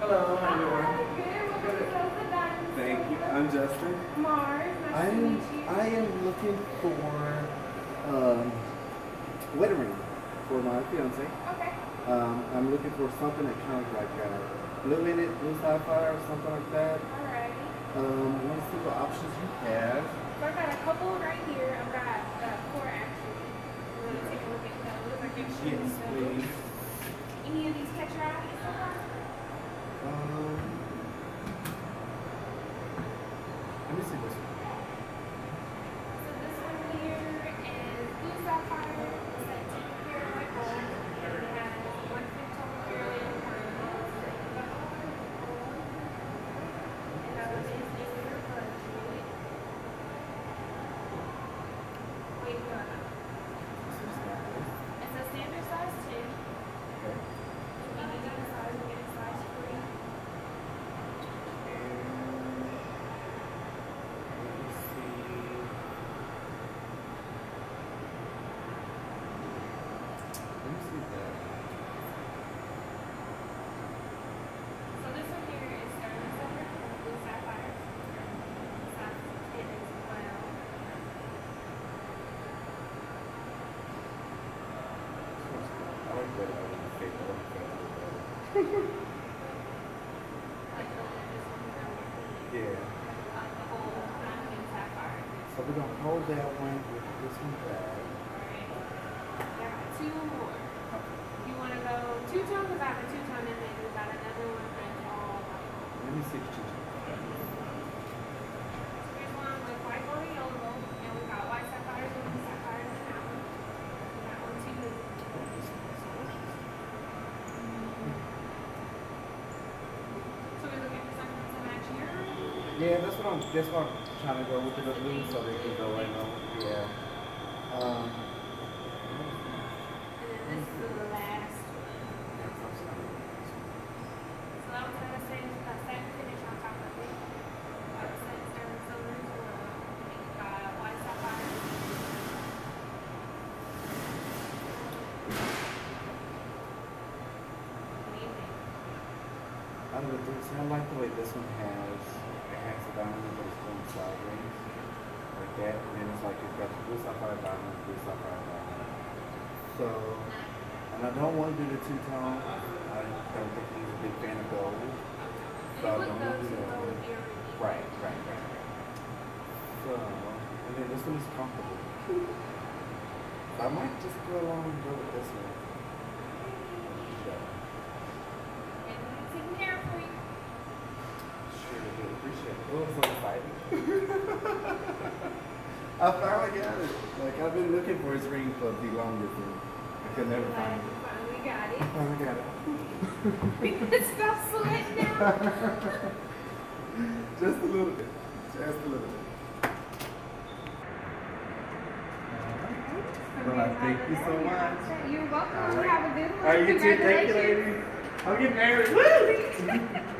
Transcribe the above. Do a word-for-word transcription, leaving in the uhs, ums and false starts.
Hello, how you Hi, doing? good. Welcome to Sales and Diamonds. Thank you. I'm Justin. Mars, nice I to am meet you. I am looking for um wedding ring for my fiance. Okay. Um, I'm looking for something that kind of like uh, blue in it, blue sapphire, or something like that. Alrighty. Um, want to see what options you have. So I got a couple right here. I've got uh, four actually. We're gonna take a look at those. I can show you Yes, those. please. Any of these catch your eye so far? Um, let me see this one. So this one here is blue sapphire. It's that ten karat white gold. And it has one fifth total pure layer pearls. And that one is in your budget. Wait, no, no. It's a standard size two. Okay. You need to get a size and get a size three. So this one here is sterling silver with blue sapphires. Size ten as well. I like that. I like the paper. Like the this one here on your feet. Yeah. Like the whole diamond sapphire. So we're gonna hold that one with this one back. Alright. Got two more. Okay. You want to go two tone? Because I have a two tone in there. We've got another one that's all white. Let me see what you do. Here's one with white gold and yellow gold. And we've got white sapphires and blue sapphires in that one. And that one too. So we're looking for something to match your ring. Yeah, that's what I'm. That's what I'm trying to go with the blue, so they can go right on. Yeah. Um. And then this is the last one. So that one's got a satin, a satin finish on top of it. Got a satin sterling silver as well. And you've got white sapphire. What do you think? I don't know. See, I like the way this one has. It has a diamond, but it's going sideways like that, and then it's like it's got the blue sapphire diamond, blue sapphire diamond. So, and I don't want to do the two tone. I don't think he's a big fan of gold. So I It would don't go want to to do that go one. with your ring. Right, right, right, right. So, and then this one is comfortable. So I might just go along and go with this one. So, And it's taken care of for you. sure do appreciate it. Oh, I'm so excited. I finally got it. Like I've been looking for his ring for the longest and I could never find it. Finally got it. I finally got it. Stop sweating now. Just a little bit. Just a little bit. Well, I thank you so much. You're welcome. All right. Have a good one. All right, you too. Thank you, Congratulations. lady. I'm getting married. Woo!